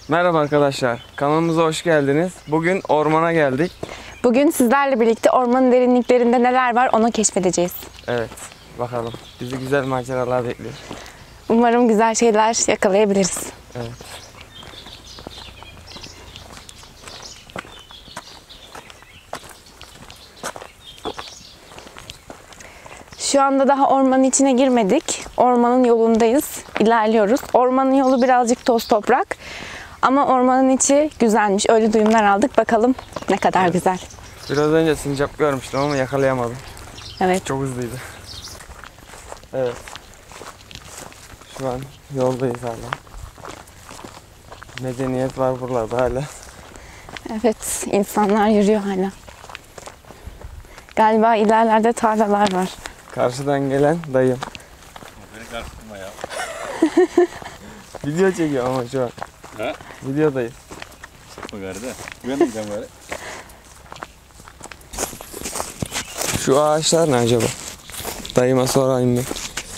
Merhaba arkadaşlar, kanalımıza hoş geldiniz. Bugün ormana geldik. Bugün sizlerle birlikte ormanın derinliklerinde neler var onu keşfedeceğiz. Evet, bakalım. Bizi güzel maceralar bekliyor. Umarım güzel şeyler yakalayabiliriz. Evet. Şu anda daha ormanın içine girmedik. Ormanın yolundayız. İlerliyoruz. Ormanın yolu birazcık toz toprak. Ama ormanın içi güzelmiş. Öyle duyumlar aldık. Bakalım ne kadar güzel. Biraz önce sincap görmüştüm ama yakalayamadım. Evet. Çok hızlıydı. Evet. Şu an yoldayız hala. Medeniyet var buralarda hala. Evet. İnsanlar yürüyor hala. Galiba ilerlerde tarlalar var. Karşıdan gelen dayım. Beni karıştırma ya. Video çekiyor ama şu an. He? Videodayız. Çıkma gari de. Uyanmayacağım böyle. Şu ağaçlar ne acaba? Dayıma sorayım bir.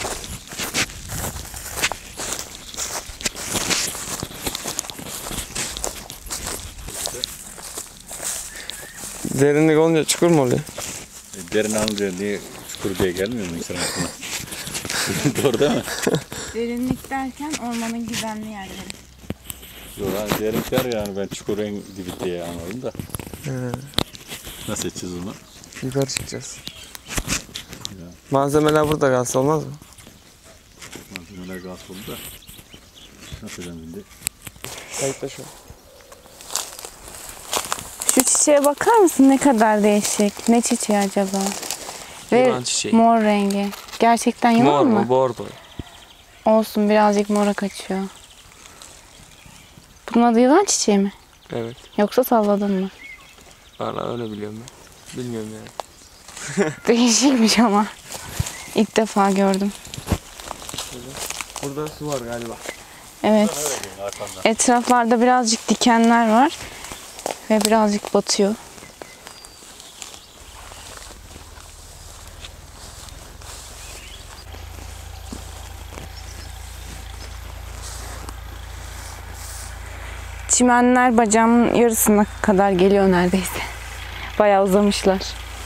Derinlik olunca çukur mu oluyor? Derin alınca niye çukur diye gelmiyor mu insan aklına? Doğru değil mi? Derinlik derken ormanın güvenli yerleri. Yok hani derinlikler yani ben çukur en dibi diye anladım da. Nasıl edeceğiz onu? Yukarı çıkacağız. Ya. Malzemeler burada kalsa olmaz mı? Malzemeler gaz oldu da. Nasıl edeceğim şimdi? Kayıtta şu an. Şu çiçeğe bakar mısın? Ne kadar değişik. Ne çiçeği acaba? Yılan çiçeği. Mor rengi. Gerçekten yılan Mor mı? mu? Bordo. Olsun, birazcık mora kaçıyor. Bunun adı yılan çiçeği mi? Evet. Yoksa salladın mı? Valla öyle biliyorum ben. Bilmiyorum yani. Değişikmiş ama. İlk defa gördüm. Burada su var galiba. Evet. Etraflarda birazcık dikenler var. Ve birazcık batıyor. Çimenler bacağımın yarısına kadar geliyor neredeyse. Bayağı uzamışlar.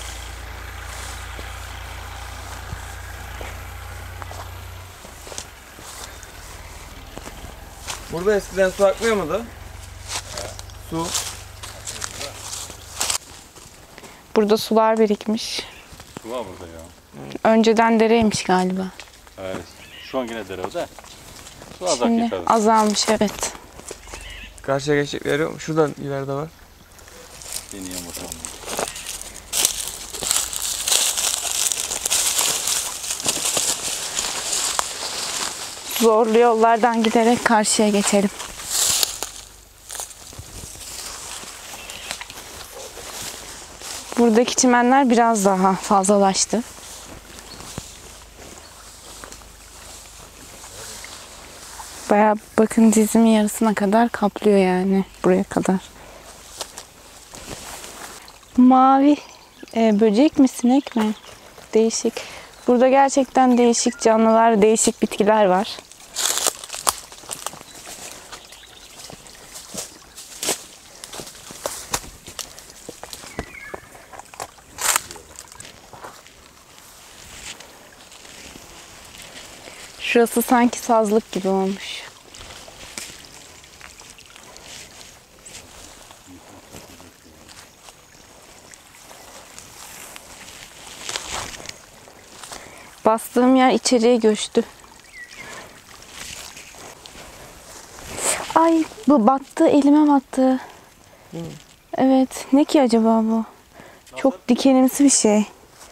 Burada eskiden su akmıyor muydu? Su. Burada sular birikmiş. Su var burada ya. Önceden dereymiş galiba. Evet. Şu an yine dere o da. Su az Şimdi akıyor. azalmış, evet. Karşıya geçecek yer yok mu? Şuradan ileride var. Deneyeyim bakalım. Zorlu yollardan giderek karşıya geçelim. Buradaki çimenler biraz daha fazlalaştı. Bayağı bakın dizimin yarısına kadar kaplıyor yani buraya kadar. Mavi böcek mi, sinek mi? Değişik. Burada gerçekten değişik canlılar, değişik bitkiler var. Şurası sanki sazlık gibi olmuş. Bastığım yer içeriye göçtü. Ay, bu battı, elime battı. Evet, ne ki acaba bu? Çok dikenimsi bir şey.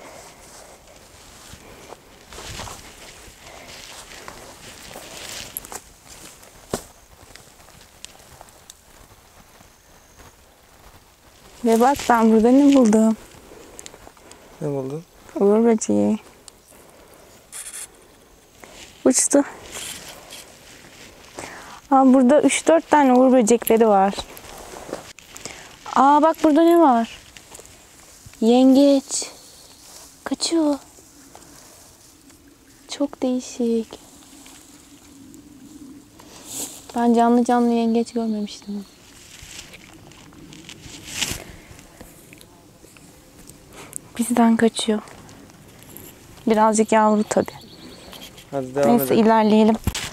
Ve bak, ben burada ne buldum? Ne buldun? Uğur böceği. Uçtu. Aa, burada 3-4 tane uğur böcekleri var. Aa, bak burada ne var? Yengeç. Kaçıyor. Çok değişik. Ben canlı canlı yengeç görmemiştim. Bizden kaçıyor. Birazcık yavru tabii. Hadi devam Neyse edelim. ilerleyelim.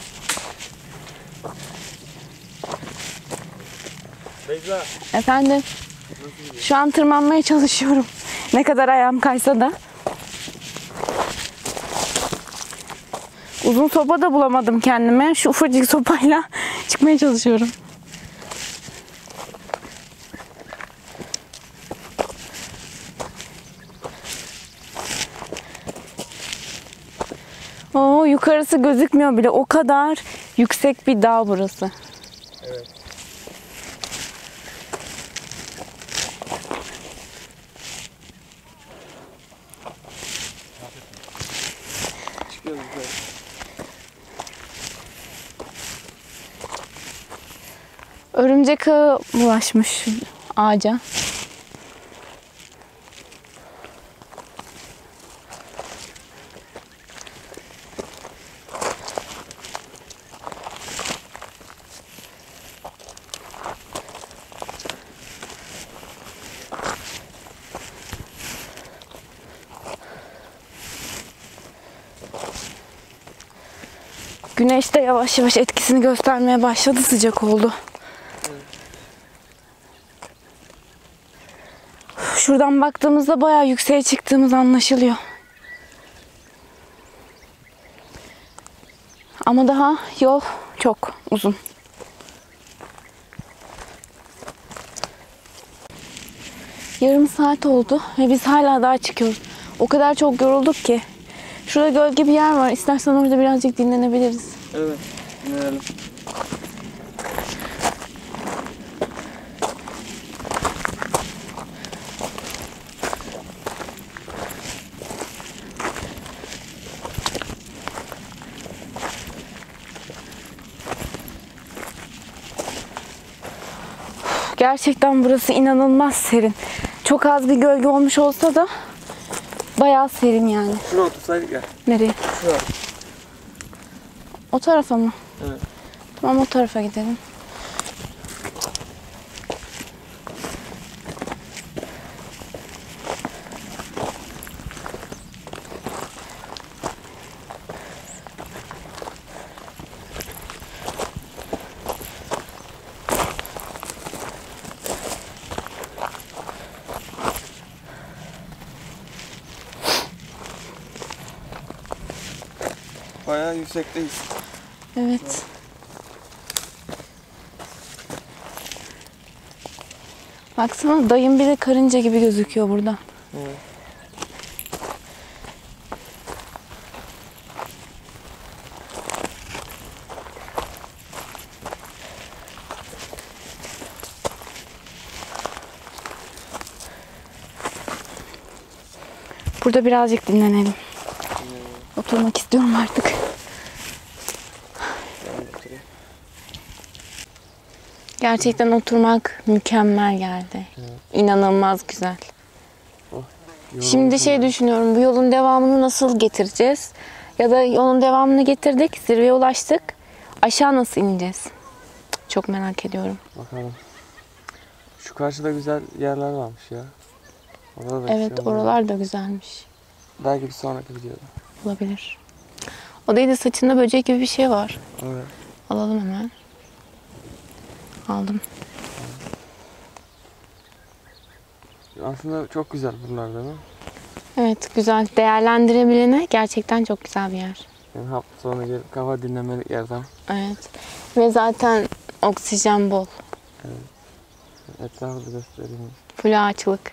Beyza. Efendim? Şu an tırmanmaya çalışıyorum. Ne kadar ayağım kaysa da. Uzun sopa da bulamadım kendime. Şu ufacık sopayla çıkmaya çalışıyorum. Oo, yukarısı gözükmüyor bile. O kadar yüksek bir dağ burası. Evet. Çıkıyoruz yukarı. Örümcek ağı bulaşmış ağaca. Güneş de yavaş yavaş etkisini göstermeye başladı, sıcak oldu. Şuradan baktığımızda bayağı yükseğe çıktığımız anlaşılıyor. Ama daha yol çok uzun. Yarım saat oldu ve biz hala daha çıkıyoruz. O kadar çok yorulduk ki. Şurada gölge bir yer var. İstersen orada birazcık dinlenebiliriz. Evet. Dinleyelim. Gerçekten burası inanılmaz serin. Çok az bir gölge olmuş olsa da bayağı serin yani. Şuraya otursaydık ya. Nereye? Şuraya. O tarafa mı? Evet. Tamam, o tarafa gidelim. Bayağı yüksekteyiz. Evet. Baksana, dayım bir de karınca gibi gözüküyor burada. Evet. Burada birazcık dinlenelim. Oturmak istiyorum artık. Ben oturayım. Gerçekten oturmak mükemmel geldi. İnanılmaz güzel. Şimdi şey düşünüyorum, bu yolun devamını nasıl getireceğiz? Ya da yolun devamını getirdik, zirveye ulaştık. Aşağı nasıl ineceğiz? Çok merak ediyorum. Bakalım. Şu karşıda güzel yerler varmış ya. Orada da Evet, istiyorum. oralar da güzelmiş. Belki bir sonraki videoda. Olabilir. O değil de saçında böcek gibi bir şey var. Evet. Alalım hemen. Aldım. Aslında çok güzel buralar değil mi? Evet, güzel. Değerlendirebilene gerçekten çok güzel bir yer. Yani hafta sonu gelip kafa dinlemelik yerden. Evet. Ve zaten oksijen bol. Etrafı da göstereyim. Full ağaçlık.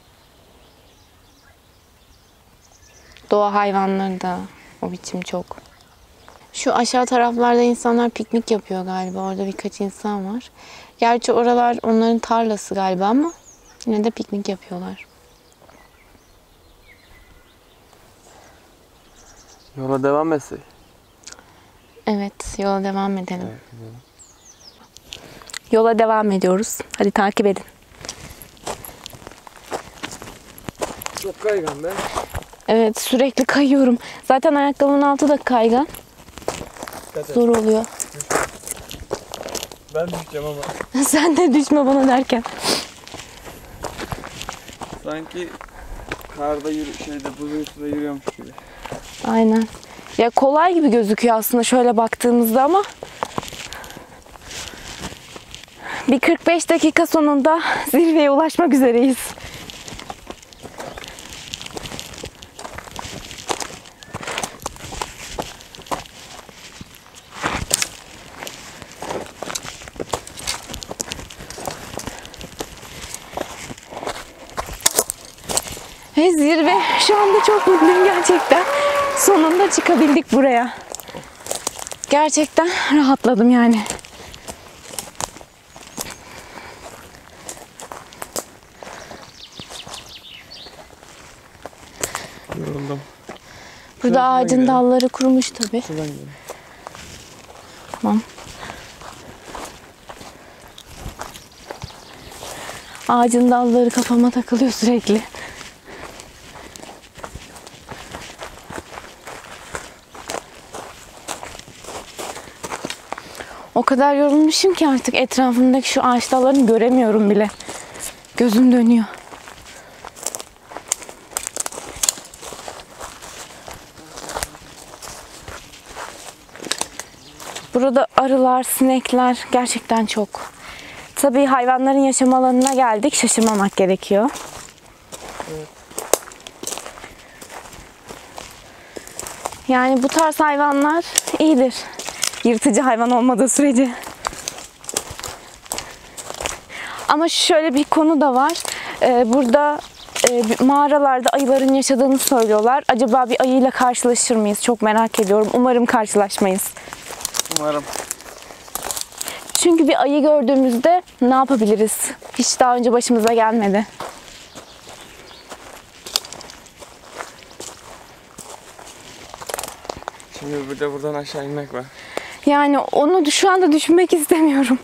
Doğa hayvanları da o biçim çok. Şu aşağı taraflarda insanlar piknik yapıyor galiba. Orada birkaç insan var. Gerçi oralar onların tarlası galiba ama yine de piknik yapıyorlar. Yola devam etsek. Evet, yola devam edelim. Evet, gidelim. Yola devam ediyoruz. Hadi takip edin. Çok kaygan be. Evet, sürekli kayıyorum. Zaten ayakkabımın altı da kaygan. Zor oluyor. Ben düşeceğim ama. Sen de düşme bana derken. Sanki karda buzun üstünde yürüyormuş gibi. Aynen. Ya kolay gibi gözüküyor aslında şöyle baktığımızda ama bir 45 dakika sonunda zirveye ulaşmak üzereyiz. Ve zirve şu anda çok mutluyum gerçekten. Sonunda çıkabildik buraya. Gerçekten rahatladım yani. Yoruldum. Burada Şuradan ağacın gidelim. dalları kurumuş tabii. Şuradan gidelim. Tamam. Ağacın dalları kafama takılıyor sürekli. O kadar yorulmuşum ki artık etrafımdaki şu ağaç dallarını göremiyorum bile. Gözüm dönüyor. Burada arılar, sinekler gerçekten çok. Tabii hayvanların yaşam alanına geldik. Şaşırmamak gerekiyor. Evet. Yani bu tarz hayvanlar iyidir. Yırtıcı hayvan olmadığı sürece. Ama şöyle bir konu da var. Burada mağaralarda ayıların yaşadığını söylüyorlar. Acaba bir ayıyla karşılaşır mıyız? Çok merak ediyorum. Umarım karşılaşmayız. Umarım. Çünkü bir ayı gördüğümüzde ne yapabiliriz? Hiç daha önce başımıza gelmedi. Şimdi bir de buradan aşağı inmek var. Yani onu şu anda düşünmek istemiyorum.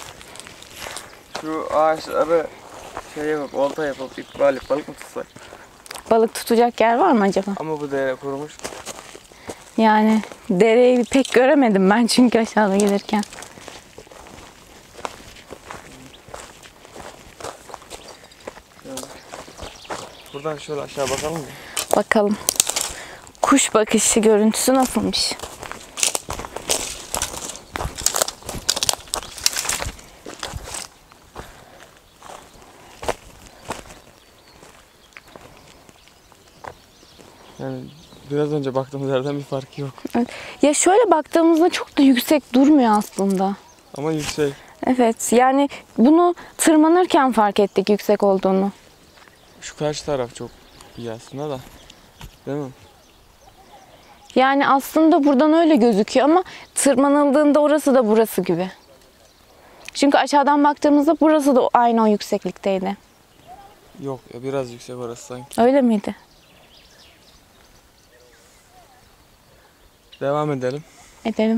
Şu ağaçları yapıp, olta yapıp, ip bağlayıp balık mı tutsak? Balık tutacak yer var mı acaba? Ama bu dere kurumuş. Yani dereyi pek göremedim ben çünkü aşağıda gelirken. Buradan şöyle aşağı bakalım mı? Bakalım. Kuş bakışı görüntüsü nasılmış? Yani biraz önce baktığımız yerden bir farkı yok. Evet. Ya şöyle baktığımızda çok da yüksek durmuyor aslında. Ama yüksek. Evet, yani bunu tırmanırken fark ettik yüksek olduğunu. Şu karşı taraf çok iyi aslında da. Değil mi? Yani aslında buradan öyle gözüküyor ama tırmanıldığında orası da burası gibi. Çünkü aşağıdan baktığımızda burası da aynı o yükseklikteydi. Yok ya, biraz yüksek orası sanki. Öyle miydi? Devam edelim. Edelim.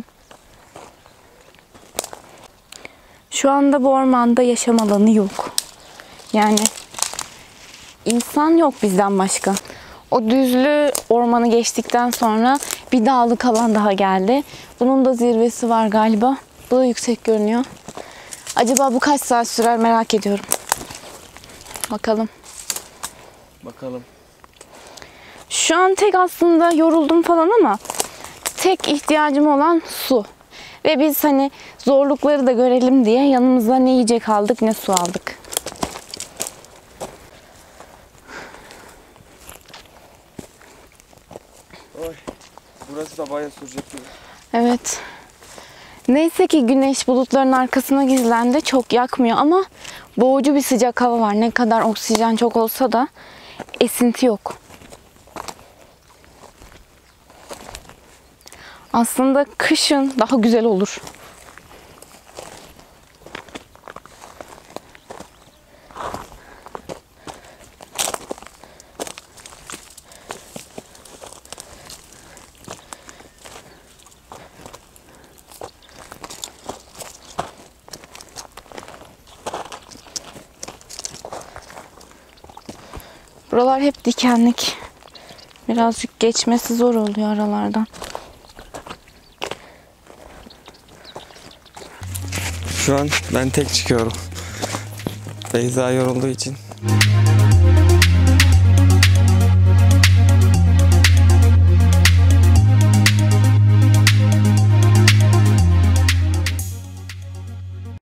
Şu anda bu ormanda yaşam alanı yok. Yani insan yok bizden başka. O düzlü ormanı geçtikten sonra bir dağlık alan daha geldi. Bunun da zirvesi var galiba. Bu da yüksek görünüyor. Acaba bu kaç saat sürer merak ediyorum. Bakalım. Bakalım. Şu an tek aslında yoruldum falan ama tek ihtiyacım olan su. Ve biz hani zorlukları da görelim diye yanımıza ne yiyecek aldık ne su aldık. Oy. Burası da bayağı sürecek gibi. Evet. Neyse ki güneş bulutların arkasına gizlendi. Çok yakmıyor ama boğucu bir sıcak hava var. Ne kadar oksijen çok olsa da esinti yok. Aslında kışın daha güzel olur. Buralar hep dikenlik. Birazcık geçmesi zor oluyor aralardan. Şu an ben tek çıkıyorum. Beyza yorulduğu için